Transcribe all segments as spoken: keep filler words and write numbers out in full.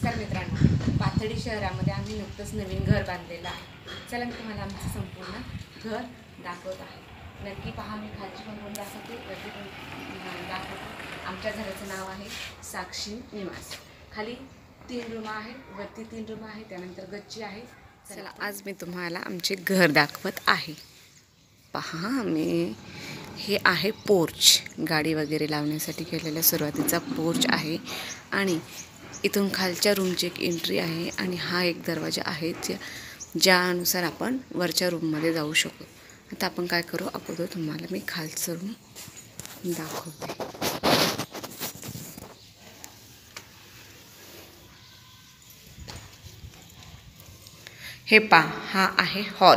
नमस्कार मित्रांनो, पाथर्डी शहरामध्ये आम्ही नुकतंच नवीन घर बांधलेलं आहे. चला मी तुम्हाला आमचं संपूर्ण घर दाखवत आहे. नक्की पहा. मी खालची पण रूम दाखवते, वरती पण दाखवते. आमच्या घराचं नाव आहे साक्षी निवास. खाली तीन रूम आहेत, वरती तीन रूम आहे, त्यानंतर गच्ची आहे. चला आज मी तुम्हाला आमचे घर दाखवत आहे. पहा, मी हे आहे पोर्च, गाडी वगैरे लावण्यासाठी केलेला सुरुवातीचा पोर्च आहे. आणि इथून खालच्या रूमची एक एंट्री आहे आणि हा एक दरवाजा आहे ज्या ज्यानुसार आपण वरच्या रूममध्ये जाऊ शकतो. आता आपण काय करू, अगोदर तुम्हाला मी खालचं रूम दाखवते. हे पहा, हा आहे हॉल.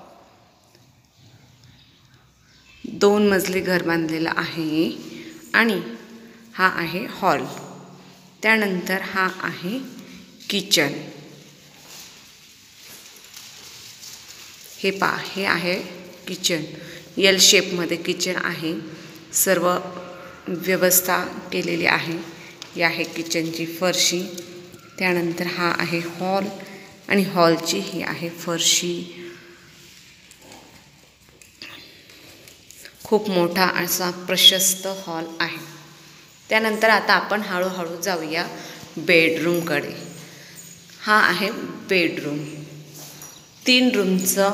दोन मजली घर बांधलेलं आहे आणि हा आहे हॉल. त्यानंतर हा आहे किचन. हे पहा, हे आहे किचन. एल शेपमध्ये किचन आहे. सर्व व्यवस्था केलेली आहे. ही आहे किचनची फरशी. त्यानंतर हा आहे हॉल आणि हॉलची ही आहे फरशी. खूप मोठा असा प्रशस्त हॉल आहे. त्यानंतर आता आपण हळूहळू जाऊया बेडरूमकडे. हा आहे बेडरूम. तीन रूमचं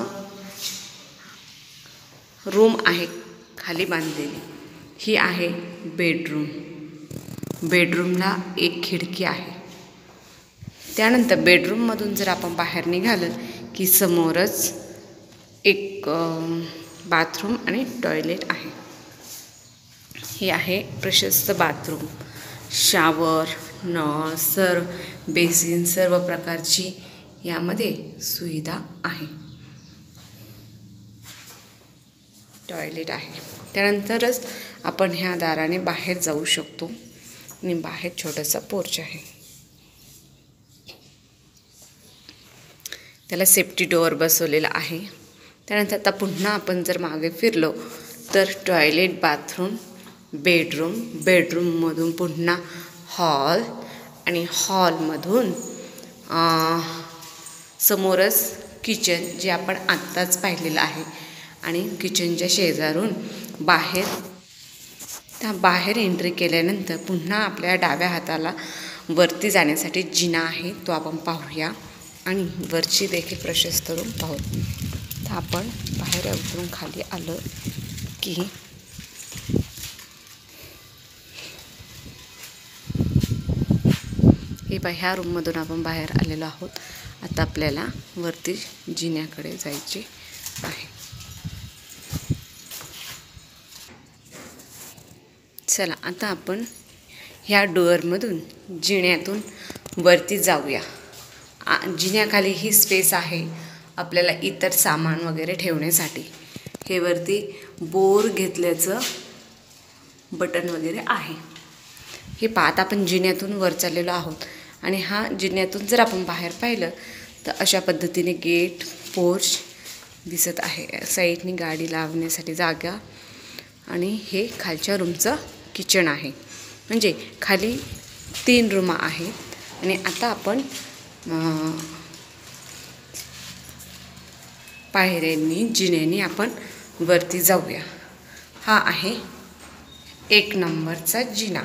रूम आहे खाली बांधलेली. ही आहे बेडरूम. बेडरूमला एक खिडकी आहे. त्यानंतर बेडरूममधून जर आपण बाहेर निघालं की समोरच एक बाथरूम आणि टॉयलेट आहे. हे आहे प्रशस्त बाथरूम. शावर, नळ, सर्व बेसिन, सर्व प्रकारची यामध्ये सुविधा आहे. टॉयलेट आहे. त्यानंतरच आपण ह्या दाराने बाहेर जाऊ शकतो आणि बाहेर छोटासा पोर्च आहे. त्याला सेफ्टी डोअर बसवलेला आहे. त्यानंतर आता पुन्हा आपण जर मागे फिरलो तर टॉयलेट, बाथरूम, बेडरूम, बेडरूममधून पुन्हा हॉल आणि हॉलमधून समोरच किचन, जे आपण आत्ताच पाहिलेलं आहे. आणि किचनच्या शेजारून बाहेर त्या बाहेर एंट्री केल्यानंतर पुन्हा आपल्या डाव्या हाताला वरती जाण्यासाठी जिना आहे, तो आपण पाहूया. आणि वरची देखील प्रशस्त रूम पाहू. तर आपण बाहेर उतरून खाली आलं की हे पहा, ह्या रूममधून आपण बाहेर आलेलो आहोत. आता आपल्याला वरती जिन्याकडे जायचे आहे. चला आता आपण ह्या डोअरमधून जिन्यातून वरती जाऊया. जिन्याखाली ही स्पेस आहे आपल्याला इतर सामान वगैरे ठेवण्यासाठी. हे वरती बोर घेतल्याचं बटन वगैरे आहे. हे पाहत आपण जिन्यातून वर चाललेलो आहोत. आणि हा जिन्यातून जर आपण बाहेर पाहिलं तर अशा पद्धतीने गेट, पोर्च दिसत आहे. साईडनी गाडी लावण्यासाठी जागा. आणि हे खालच्या रूमचं किचन आहे. म्हणजे खाली तीन रूम आहेत. आणि आता आपण पायऱ्यांनी, जिन्यानी आपण वरती जाऊया. हा आहे एक नंबरचा जिना.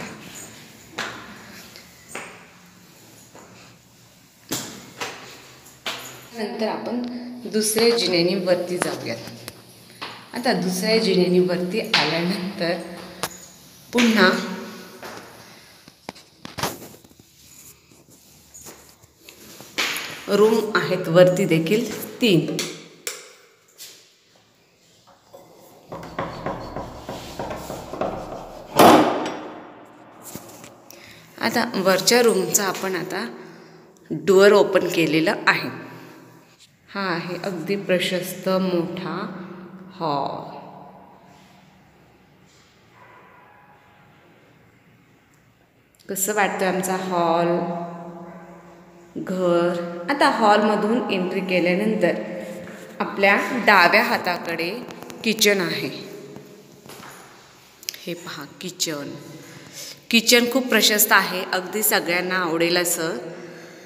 नंतर आपण दुसऱ्या जिन्यानी वरती जाऊयात. आता दुसऱ्या जिन्यानी वरती आल्यानंतर पुन्हा रूम आहेत वरती देखील तीन. आता वरच्या रूमचा आपण आता डोअर ओपन केलेलं आहे. हा आहे अगदी प्रशस्त मोठा हॉल. कसं वाटतं आमचा हॉल, घर. आता हॉलमधून एंट्री केल्यानंतर आपल्या डाव्या हाताकडे किचन आहे. हे पहा किचन. किचन खूप प्रशस्त आहे, अगदी सगळ्यांना आवडेल असं.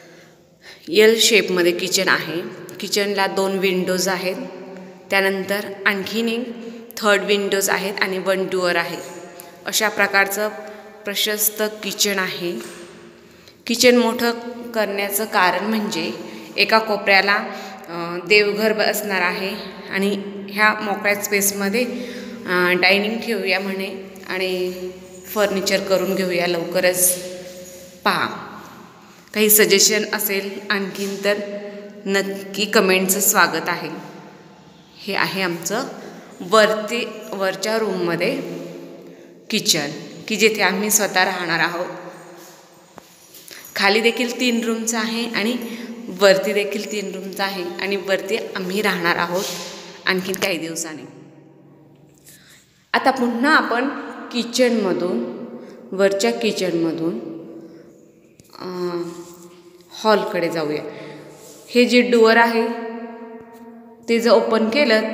एल शेपमध्ये किचन आहे. किचनला दोन विंडोज आहेत. त्यानंतर आणखीन एक थर्ड विंडोज आहेत आणि वन डोअर आहे. अशा प्रकारचं प्रशस्त किचन आहे. किचन मोठं करण्याचं कारण म्हणजे एका कोपऱ्याला देवघर असणार आहे आणि ह्या मोकळ्या स्पेसमध्ये डायनिंग ठेवूया म्हणे आणि फर्निचर करून घेऊया लवकरच. पहा, काही सजेशन असेल आणखीन तर नक्की कमेंटचं स्वागत आहे. हे आहे आमचं वरती वरच्या रूममध्ये किचन, की जिथे आम्ही स्वतः राहणार आहोत. खाली देखील तीन रूमचं आहे आणि वरती देखील तीन रूमचं आहे आणि वरती आम्ही राहणार आहोत आणखीन काही दिवसांनी. आता पुन्हा आपण किचनमधून वरच्या किचनमधून हॉलकडे जाऊया. हे जे डोअर आहे ते जर ओपन केलं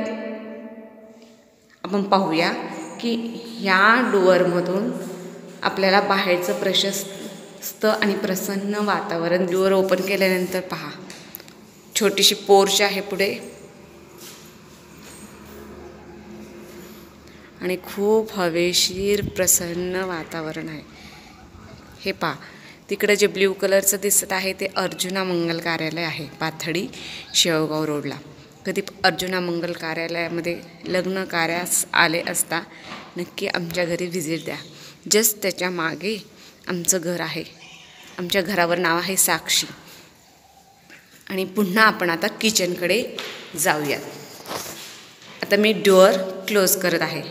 आपण पाहूया की ह्या डोअरमधून आपल्याला बाहेरचं प्रशस्त आणि प्रसन्न वातावरण. डोअर ओपन केल्यानंतर पहा, छोटीशी पोर्च आहे पुढे आणि खूप हवेशीर प्रसन्न वातावरण आहे. हे पहा, तिकडे जे ब्ल्यू कलरचं दिसत आहे ते अर्जुना मंगल कार्यालय आहे, पाथडी शेवगाव रोडला. कधी अर्जुना मंगल कार्यालयामध्ये लग्न कार्यास आले असता नक्की आमच्या घरी व्हिजिट द्या. जस्ट त्याच्या मागे आमचं घर आहे. आमच्या घरावर नाव आहे साक्षी. आणि पुन्हा आपण आता किचनकडे जाऊयात. आता मी डोअर क्लोज करत आहे.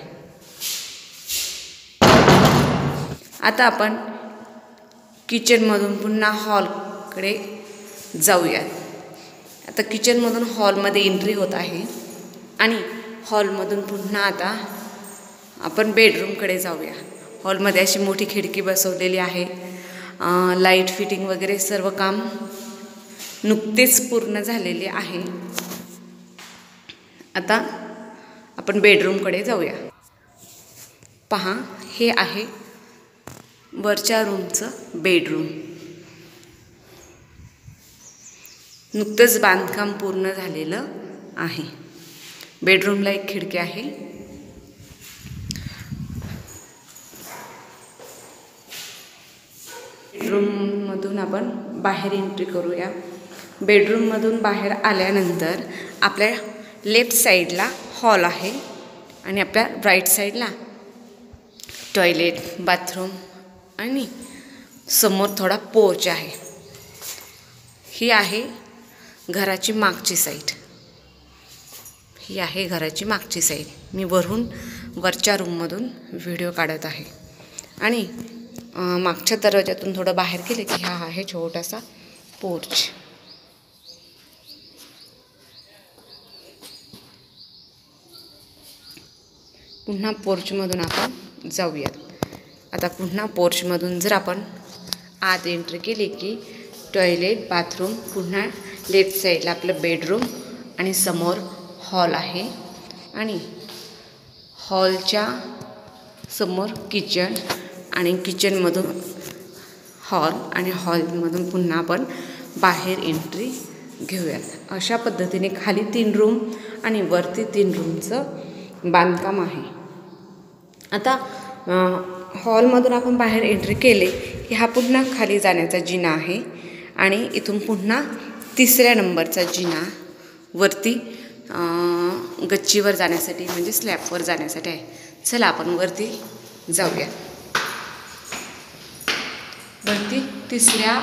आता आपण किचनमधून पुन्हा हॉलकडे जाऊयात. आता किचनमधून हॉलमध्ये एंट्री होत आहे आणि हॉलमधून पुन्हा आता आपण बेडरूमकडे जाऊया. हॉलमध्ये अशी मोठी खिडकी बसवलेली आहे. लाईट फिटिंग वगैरे सर्व काम नुकतेच पूर्ण झालेले आहे. आता आपण बेडरूमकडे जाऊया. पहा, हे आहे वरच्या रूमचं बेडरूम. नुकतंच बांधकाम पूर्ण झालेलं आहे. बेडरूमला एक खिडकी आहे. बेडरूममधून आपण बाहेर एंट्री करूया. बेडरूममधून बाहेर आल्यानंतर आपल्या लेफ्ट साईडला हॉल आहे आणि आपल्या राईट साईडला टॉयलेट, बाथरूम आणि समोर थोडा पोर्च आहे. ही आहे घराची मागची साईड. ही आहे घराची मागची साईड. मी वरून वरच्या रूममधून व्हिडिओ काढत आहे आणि मागच्या दरवाजातून थोडं बाहेर गेले की हा आहे छोटासा पोर्च. पुन्हा पोर्चमधून आपण जाऊयात. आता पुन्हा पोर्चमधून जर आपण आत एंट्री केली की टॉयलेट, बाथरूम, पुन्हा लेफ्ट साईडला आपलं बेडरूम आणि समोर हॉल आहे आणि हॉलच्या समोर किचन आणि किचनमधून हॉल आणि हॉलमधून पुन्हा आपण बाहेर एंट्री घेऊयात. अशा पद्धतीने खाली तीन रूम आणि वरती तीन रूमचं बांधकाम आहे. आता हॉलमधून आपण बाहेर एंट्री केले की हा पुन्हा खाली जाण्याचा जिना आहे आणि इथून पुन्हा तिसऱ्या नंबरचा जिना वरती गच्चीवर जाण्यासाठी म्हणजे स्लॅबवर जाण्यासाठी आहे. चला आपण वरती जाऊया. वरती तिसऱ्या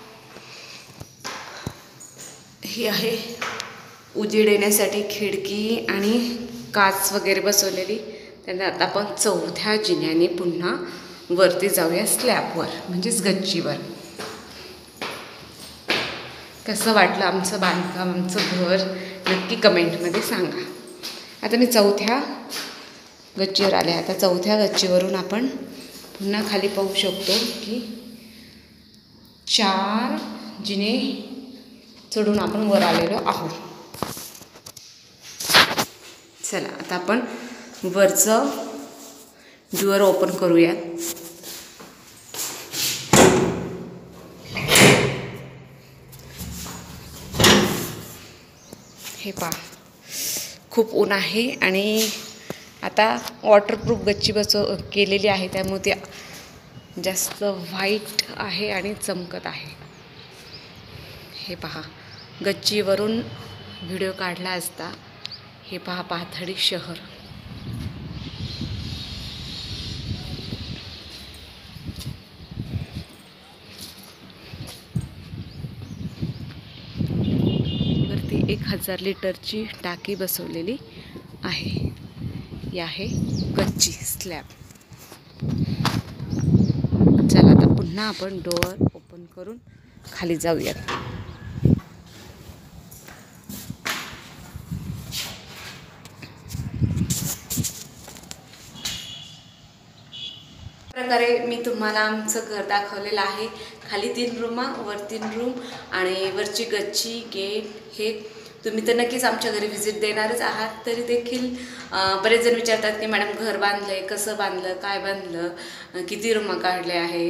ही आहे उजेड येण्यासाठी खिडकी आणि काच वगैरे बसवलेली. त्यानंतर आता आपण चौथ्या जिन्याने पुन्हा वरती जाऊया स्लॅबवर म्हणजेच गच्चीवर. कसं वाटलं आमचं बांधकाम, आमचं घर नक्की कमेंटमध्ये सांगा. आता मी चौथ्या गच्चीवर आले. आता चौथ्या गच्चीवरून आपण पुन्हा खाली पाहू शकतो की चार जिने चढून आपण वर आलेलो आहोत. चला आता आपण वरचं डोअर ओपन करूयात. हे पहा, खूप ऊन आहे आणि आता वॉटरप्रूफ गच्ची बसव केलेली आहे, त्यामुळे ते जास्त व्हाईट आहे आणि चमकत आहे. हे पहा, गच्चीवरून व्हिडिओ काढला असता. हे पहा पाथडी शहर. वरती एक हजार लिटरची टाकी बसवलेली आहे. ही आहे गच्ची स्लॅब. चला आता पुन्हा आपण डोअर ओपन करून खाली जाऊयात. प्रकारे मी तुम्हाला आमचं घर दाखवलेलं आहे. खाली तीन रूमा, वर तीन रूम आणि वरची गच्ची, गेट. हे तुम्ही तर नक्कीच आमच्या घरी व्हिजिट देणारच आहात. तरी देखील बरेच जण विचारतात की मॅडम घर बांधलं आहे, कसं बांधलं, काय बांधलं, किती रूमा काढले आहे,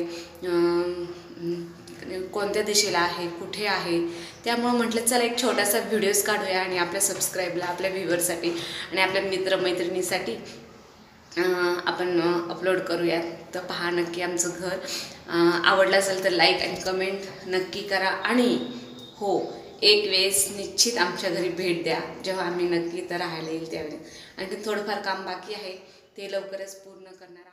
कोणत्या दिशेला आहे, कुठे आहे. त्यामुळं म्हटलं चला एक छोटासा व्हिडिओज काढूया आणि आपल्या सबस्क्राईबला, आपल्या व्ह्युअरसाठी आणि आपल्या मित्रमैत्रिणीसाठी आपण अपलोड करूयात. तर पहा नक्की आमचं घर. आवडलं असेल तर लाईक आणि कमेंट नक्की करा. आणि हो, एक वेळेस निश्चित आमच्या घरी भेट द्या, जेव्हा आम्ही नक्की तर राहायला येईल त्यावेळेस. आणखी थोडंफार काम बाकी आहे, ते लवकरच पूर्ण करणार.